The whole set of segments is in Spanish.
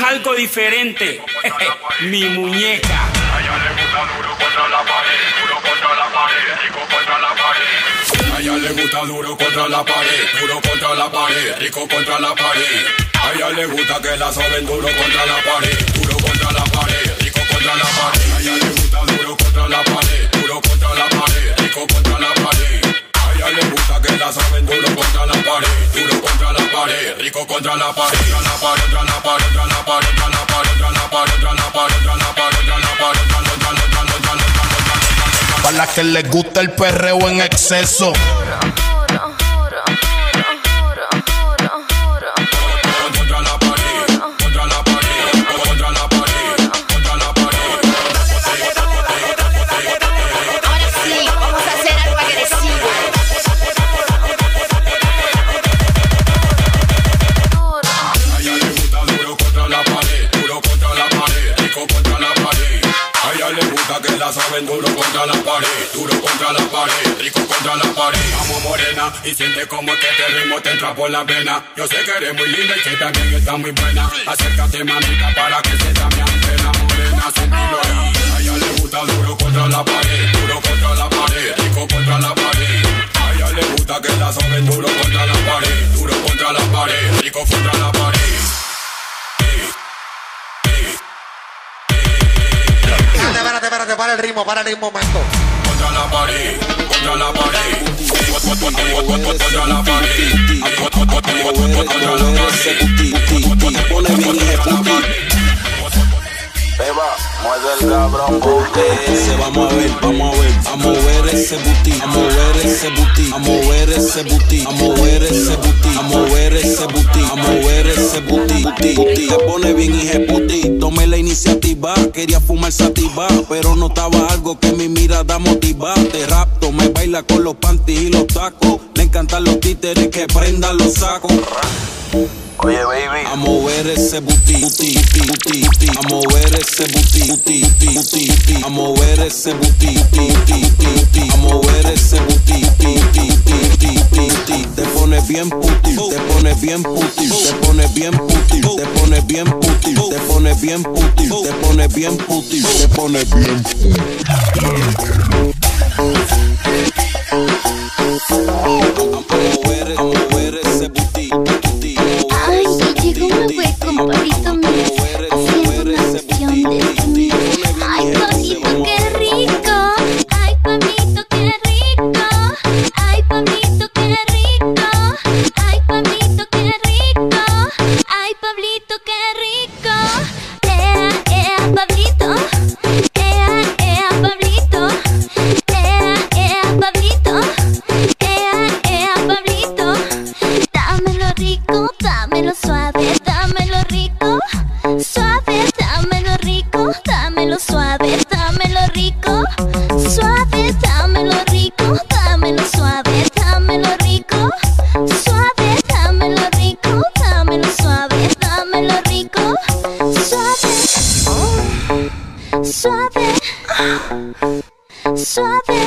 es algo diferente. Mi muñeca. A ella le gusta duro contra la pared, duro contra la pared, rico contra la pared. A ella le gusta duro contra la pared, duro contra la pared, rico contra la pared. A ella le gusta que la soben duro contra la pared, duro contra la pared, rico contra la pared. A ella le gusta duro contra la pared, duro contra la pared, rico contra la pared. A ella le gusta que la soben duro contra la pared, duro contra la pared, rico contra la pared. Contra la pared, contra la pared, contra la pared, contra la pared, contra la pared, contra la pared, contra la pared, contra la pared, contra la pared. Para las que les gusta el perreo en exceso. Que la saben duro contra la pared, duro contra la pared, rico contra la pared. Amo morena y siente como que este ritmo te entra por la vena. Yo sé que eres muy linda y que también está muy buena. Acércate mamita para que se mi antena. Morena sin ahí. A ella le gusta duro contra la pared, duro contra la pared, rico contra la pared. A ella le gusta que la saben duro contra la pared, duro contra la pared, rico contra la pared. Espérate, para el ritmo un momento. Contra la pared, contra la pared, contra la pared. Beba, mueve el cabrón booty. Vamos a ver, a mover ese booty, a mover ese booty, a mover ese booty, a mover ese booty, a mover ese booty, a mover ese booty, booty. Te pone bien hijeputi, tomé la iniciativa, quería fumar sativa, pero notaba algo que mi mirada motiva. Te rapto, me baila con los panties y los tacos, le encantan los títeres que prendan los sacos. Oye, baby, a mover ese booty, booty, booty, booty, a mover ese booty, booty, booty, booty, a mover ese booty, booty, booty, a mover ese booty, booty, booty, booty. Te pones bien puti, te pones bien puti, te pones bien puti, te pones bien puti, te pones bien puti, te pones bien puti, te pones bien puti. A mover ese booty. Ay, llegó un buen compadrito mío haciendo una canción de mí. Ay, Pablito, qué rico. Ay, Pablito, qué rico. Ay, Pablito, qué rico. Ay, Pablito, qué rico. Ay, Pablito, qué rico. Pablito. Pablito. Pablito. Pablito. Dámelo rico, dámelo suave, dámelo rico, suave, dámelo rico, dámelo suave, dámelo rico, suave, dámelo rico, dámelo suave, dámelo rico, suave, dámelo rico, dámelo suave, dámelo rico, suave, suave, suave,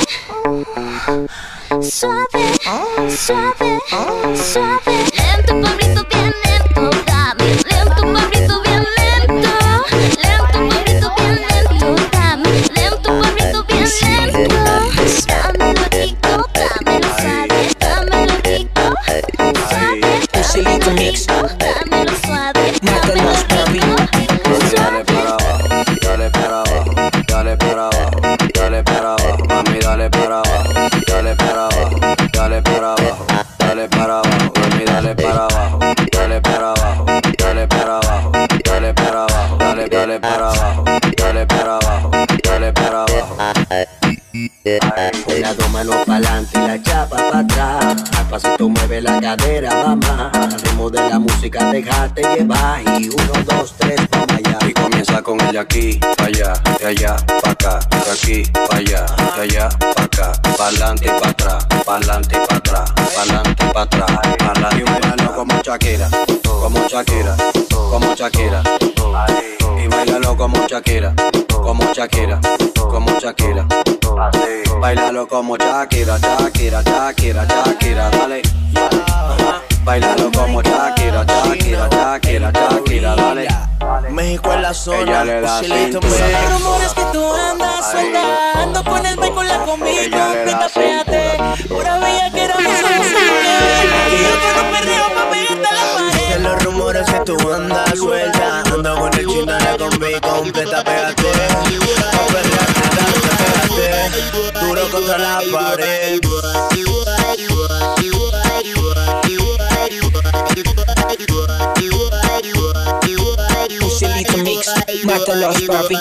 suave, suave, suave. Lento, Pablito, bien lento, dame. Lento, Pablito, bien lento. Lento, Pablito, bien lento, dame. Lento, Pablito, bien lento. Dámelo rico, dámelo suave, dámelo rico, suave, dámelo rico, dámelo suave, dámelo rico, suave. Dale para abajo, dale para abajo, dale para abajo, mami, dale para abajo, dale para abajo, dale para abajo, dale para abajo, mami, dale para abajo, dale para abajo, dale para abajo, dale para abajo, dale para abajo, dale para abajo, dale para abajo. Con las dos manos pa'lante y la chapa pa' atrás. Al pasito mueve la cadera, mamá. Al ritmo de la música déjate llevar. Y 1, 2, 3, vamos allá. Y comienza con el de aquí, pa' allá, de allá, pa' acá, de aquí, pa' allá, de allá, pa' acá, pa'lante y pa' atrás, pa'lante y pa' atrás, pa'lante y pa' atrás, pa'lante y pa' atrás. Como Shakira, como Shakira, como Shakira. Y bailalo como Shakira, como Shakira, como Shakira. Bailalo como Shakira, Shakira, Shakira, Shakira, dale. Bailalo como Shakira, Shakira, Shakira, Shakira, dale. México en la zona. Ella le da Chilito, cintura. man. Rumores que tú andas suelta, ando con el con la comida completa, pégate. Pura bella que era más y yo que no perreo pa' pegarte a la pared. Dicen los rumores que tú andas suelta, ando con el chin de la combi completa, pégate. Pa' perrearte, dale, pégate. Duro contra la pared. Chilito mix, mátalos, papi.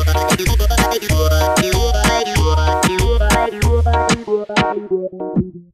You